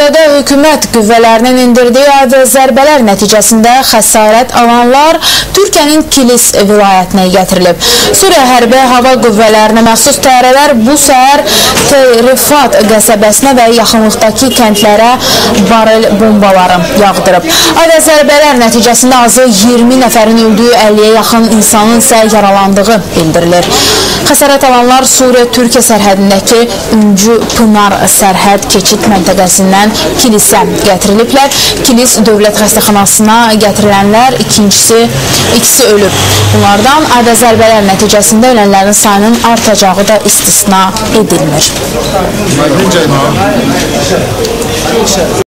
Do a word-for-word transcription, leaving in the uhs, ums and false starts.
Suriyada hökumət qüvvələrinin indirdiyi adı zərbələr nəticəsində xəsarət alanlar Türkiyənin Kilis vilayətinə gətirilib. Suriya hərbi hava qüvvələrinə məxsus təyyarələr bu səhər Rifat qəsəbəsinə və yaxınlıqdakı kəndlərə barel bombaları yağdırıb. Adı zərbələr nəticəsində azı iyirmi nəfərin öldüyü, əlliyə yaxın insanın isə yaralandığı bildirilir. Xəsarət alanlar Suriya-Türkiyə sərhədindəki Üncü Pınar sərhəd keçid məntəqəsindən Kilisə gətiriliblər. Kilis dövlət xəstəxanasına gətirilənlər ikincisi, ikisi ölüb. Bunlardan adı zərbələr nəticəsində ölənlərin sayının artacağı da istisna edilmir.